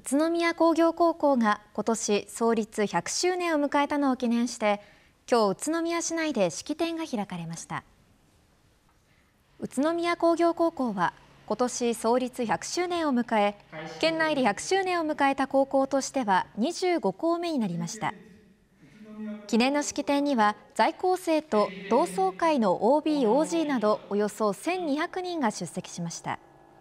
宇都宮工業高校が今年創立100周年を迎えたのを記念して、今日宇都宮市内で式典が開かれました。宇都宮工業高校は今年創立100周年を迎え、県内で100周年を迎えた高校としては25校目になりました。記念の式典には在校生と同窓会の OB、OG などおよそ1200人が出席しました。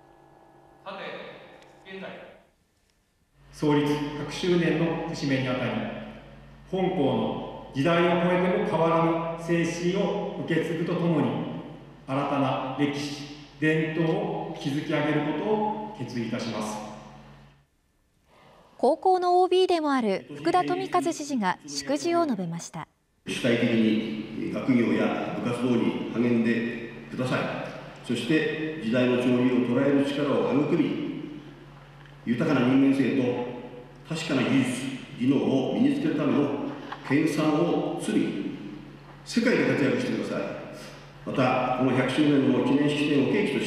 創立100周年の節目にあたり、本校の時代を超えても変わらぬ精神を受け継ぐとともに、新たな歴史、伝統を築き上げることを決意いたします。 高校の OB でもある福田富和知事が祝辞を述べました。 主体的に学業や部活動に励んでください。そして時代の潮流を捉える力を育み、豊かな人間性と確かな技術、技能を身につけるための研鑽を積み、世界で活躍してください。また、この100周年の記念式典を契機として、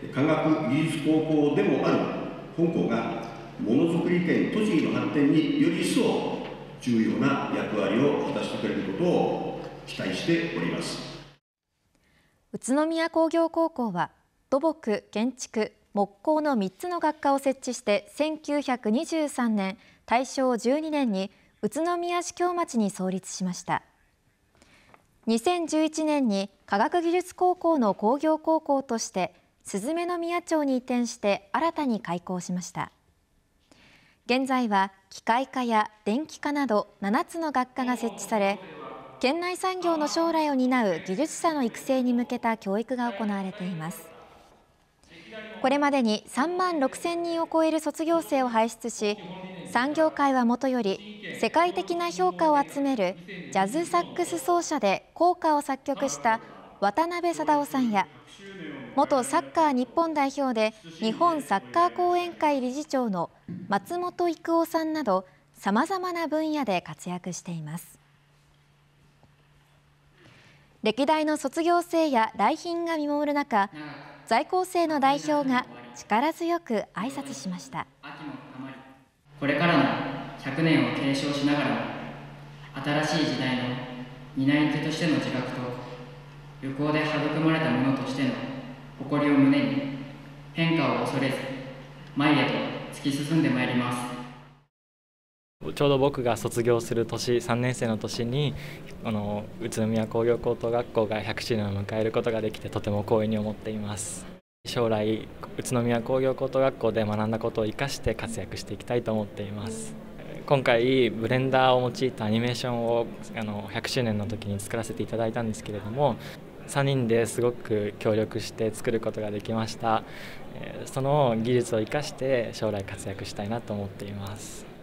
科学技術高校でもある本校が、ものづくり県栃木の発展により一層重要な役割を果たしてくれることを期待しております。 宇都宮工業高校は土木、建築、木工の3つの学科を設置して1923年大正12年に宇都宮市京町に創立しました。2011年に科学技術高校の工業高校として鈴目宮町に移転して新たに開校しました。現在は機械科や電気科など7つの学科が設置され、県内産業の将来を担う技術者の育成に向けた教育が行われています。これまでに3万6000人を超える卒業生を輩出し、産業界はもとより世界的な評価を集めるジャズサックス奏者で校歌を作曲した渡辺貞夫さんや、元サッカー日本代表で日本サッカー講演会理事長の松本育夫さんなど、さまざまな分野で活躍しています。歴代の卒業生や来賓が見守る中、在校生の代表が力強く挨拶しました。 これからの100年を継承しながらも、新しい時代の担い手としての自覚と、旅行で育まれたものとしての誇りを胸に、変化を恐れず前へと突き進んでまいります。 ちょうど僕が卒業する年、3年生の年に宇都宮工業高等学校が100周年を迎えることができて、とても光栄に思っています。将来宇都宮工業高等学校で学んだことを生かして活躍していきたいと思っています。今回ブレンダーを用いたアニメーションを100周年の時に作らせていただいたんですけれども、3人ですごく協力して作ることができました。その技術を生かして将来活躍したいなと思っています。